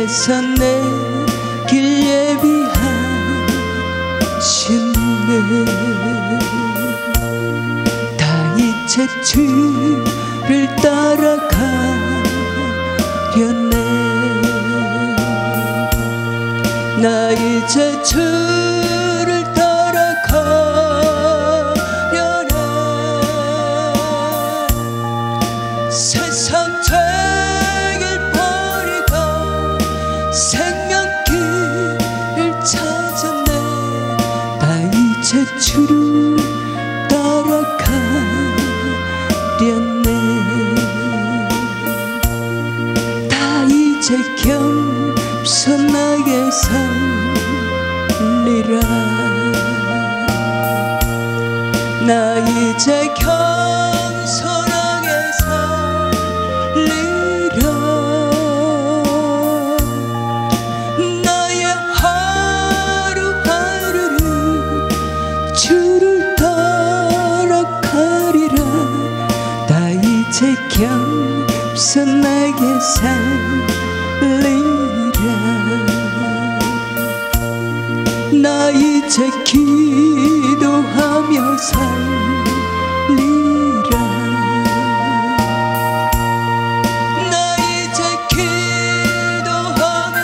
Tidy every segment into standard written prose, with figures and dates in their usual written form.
주께서 내 길 예비하시네. 다 이제 주를 따라가려네. 나 이제 주를 따라가려네. 세상 죄길 버리고 생명길을 찾았네. 나 이제 주를 따라가려네. 다 이제 겸손하게 살리라. 나 이제 겸손하게 살리라. 나의 하루하루를 주를 따라가리라. 나 이제 겸손하게 살리라. 나 이제 기도하며 살리라. 나 이제 기도하며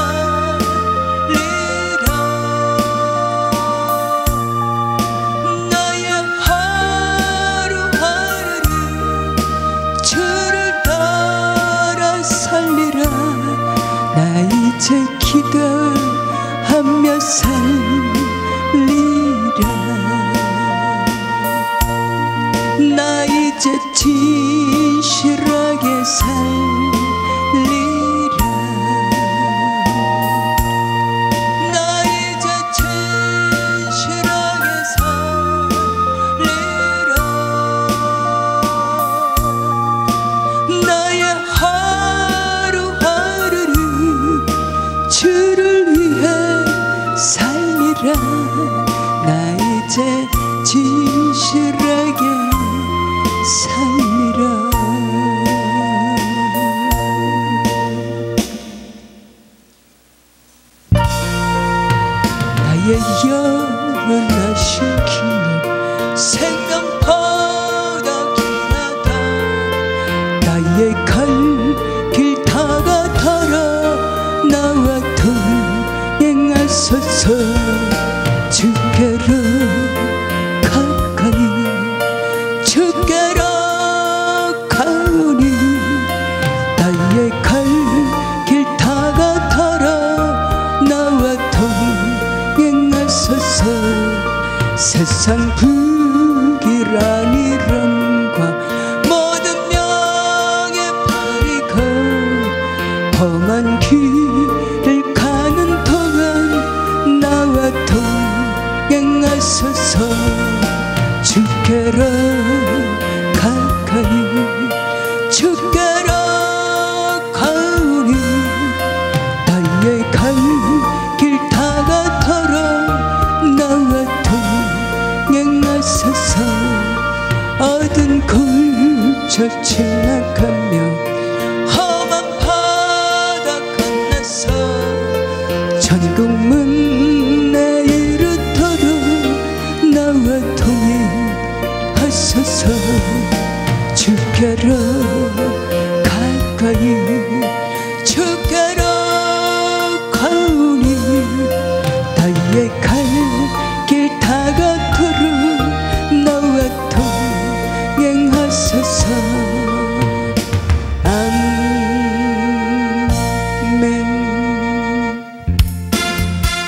살리라. 나의 하루하루를 주를 따라 살리라. 나 이제 기도하며 살리라. 나 이제 진실하게 살리라. 나 이제 진실하게 살리라. 나의 하루하루를 주를 위해 살리라. 나 이제 진실하게 살리라. 나의 영원하신 기념 생명보다 귀하다. 나의 갈 길 다가 달아 나와 동행하소서. 주께로 가까이 주께로 가오니. 나의 갈 길 다가 달아 나와 동행하소서. 세상 불길한 이름과 모든 명예 버리고 험한 길을 가는 동안 나와 동행하소서. 주께로 가까이 주께로 가오니. 나의 갈 길 다가 달아 나와 동행하소서. 어두운 골절 지나가며 험한 바다 건너서 천국 문에 이르도록 나와 동행하소서. 주께로 가까이 주께로 가오니. 나의 갈 길 다가 달아 나와 동행하소서. 아멘.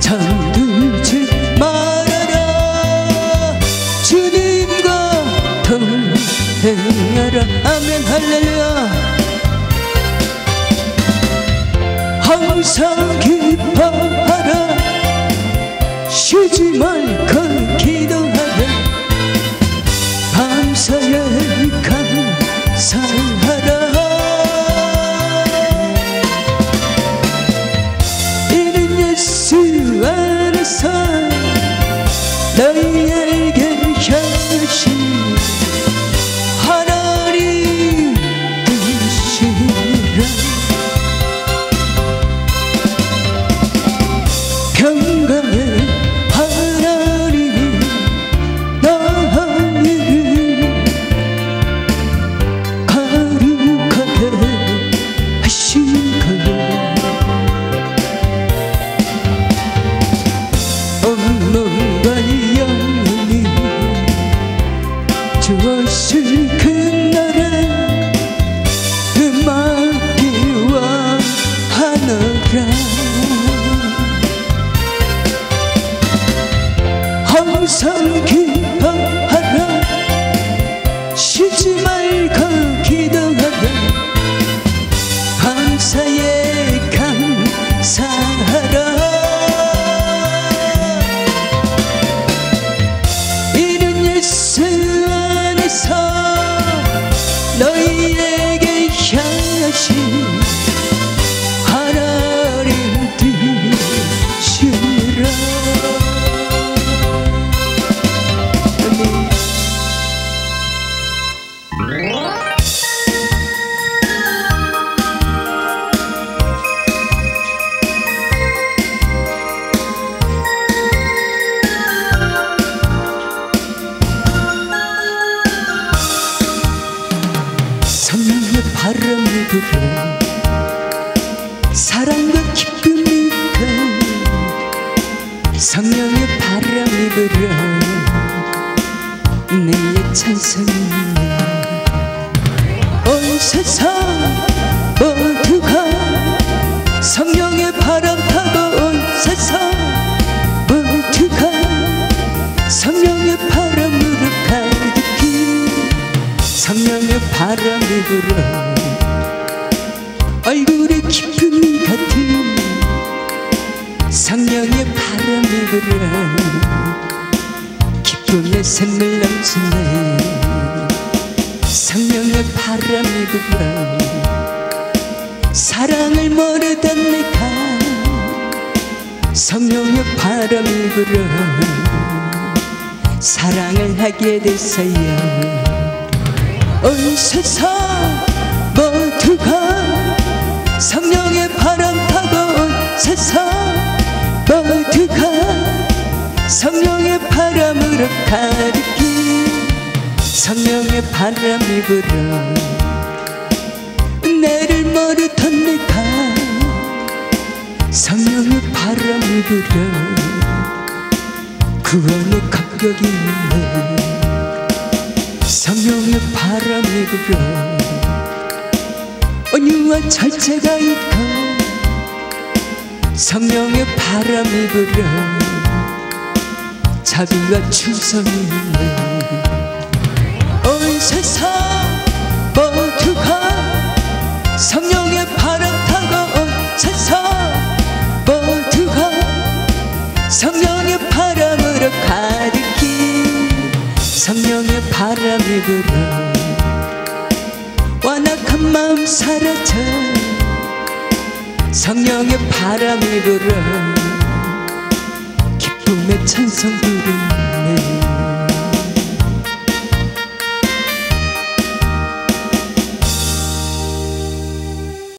잠들지 말아라. 주님과 동행하라. 아멘 할렐루야. 항상 기뻐하라. 쉬지 말고 기도하라. 밤사에 감사하라. 이는 예수 안에서 너희에게 향하신 하나님 되시라. 평강의 하나님 너희를 거룩하게 하시고 온몸과 영혼이 주었을 그날에 음악기와 하느라. 항상 기뻐하라. 쉬지 말고 기도하라. 밤사에 감사하라. 이는 예수 안에서 너희에게 향하신 하나님 되시라. 성령의 바람이 불어 사랑과 기쁨이 가. 성령의 바람이 불어 내의 찬송이. 온 세상 모두가 성령의 바람 타고 온 세상 모두가 성령의 바람으로 가득히. 성령의 바람이 불어 얼굴에 기쁨이 같은 성령의 바람이 불어 기쁨의 샘물 넘치네. 성령의 바람이 불어 사랑을 모르던 내가 성령의 바람이 불어 사랑을 하게 됐어요. 온 세상 모두가 성령의 바람 타고 온 세상 모두가 성령의 바람으로 가득히. 성령의 바람이 불어 내를 모르던 내가 성령의 바람이 불어 구원의 감격이 있네. 성령의 바람이 불어 온유와 절제가 있고. 성령의 바람이 불어 자비와 충성이 있네. 온 세상 모두가 성령의 바람 타고 온 세상 모두가 성령의 바람으로 가득히. 성령의 바람이 불어 완악한 마음 사라져. 성령의 바람이 불어 기쁨의 찬송 부르네.